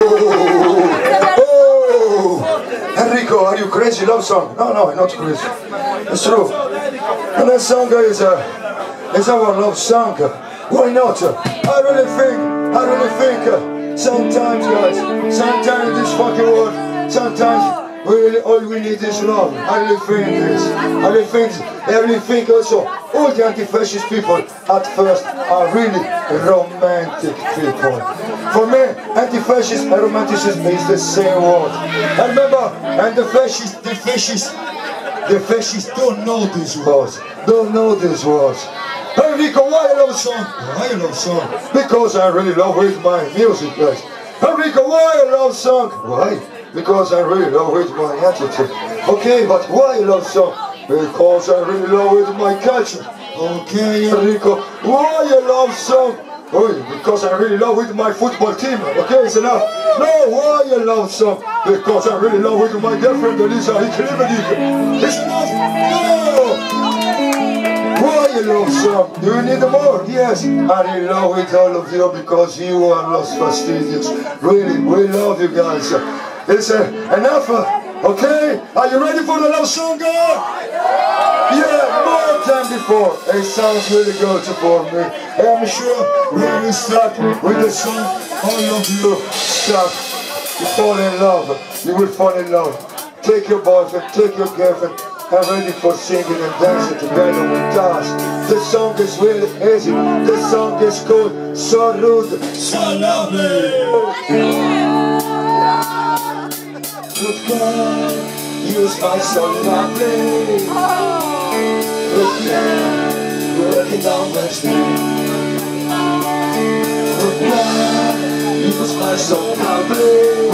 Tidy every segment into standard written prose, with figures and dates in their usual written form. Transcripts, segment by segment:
Oh, Enrico, are you crazy? Love song? No, no, not crazy. It's true. And that song is our love song. Why not? I really think, sometimes guys, sometimes in this fucking world, sometimes all we need is love. I really think this. I really think also all the anti-fascist people at first are really romantic people. For me, anti-fascist and romanticism is the same word. And remember, and the fascists don't know these words. Enrico, why I love song? Why I love song? Because I really love with my music, guys. Enrico, why I love song? Why? Because I really love with my attitude. Okay, but why I love song? Because I really love with my culture. Okay, Enrico, why I love song? Oh, because I really love with my football team. Okay, it's enough. No, why I love song? Because I really love with my girlfriend, Elisa Hikrimedik. It's enough. No! Why you love song? Do you need more? Yes, I really love with all of you because you are Los Fastidios. Really, we love you guys. It's enough, okay? Are you ready for the love song? Yeah, more time before. It sounds really good for me. I'm sure when we start with the song, all of you start to fall in love. You will fall in love. Take your boyfriend, take your girlfriend, and ready for singing and dancing together with us. The song is really easy. The song is cool, so rude, so lovely. Good girl, you smile so lovely. Good girl, working down the street. Good girl, you smile so lovely.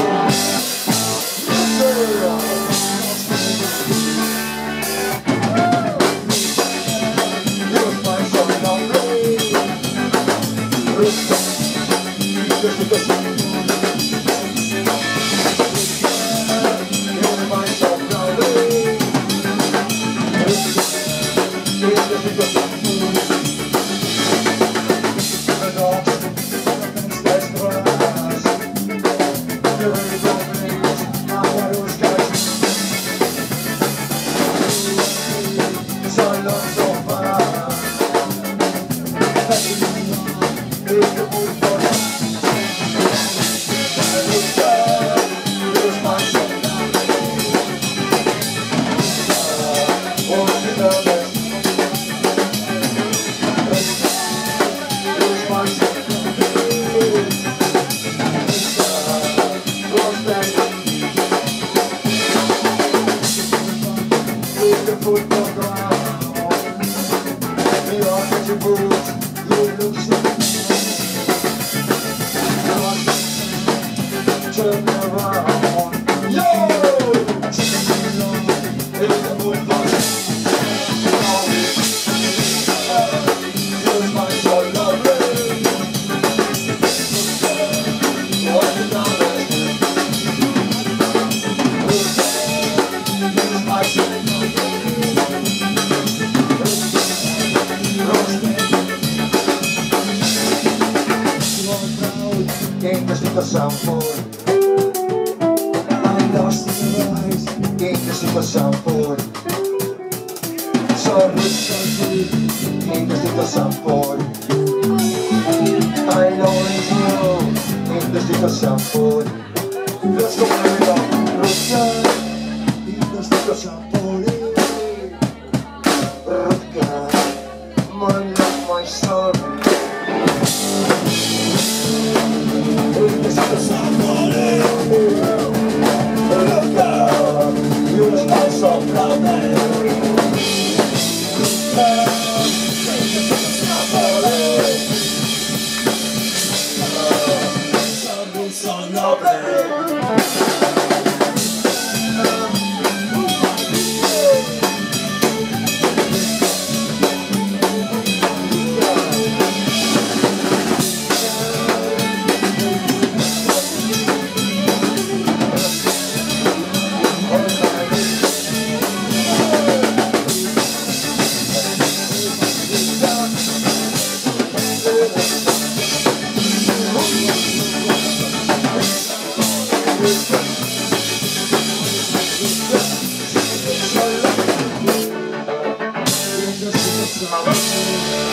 This is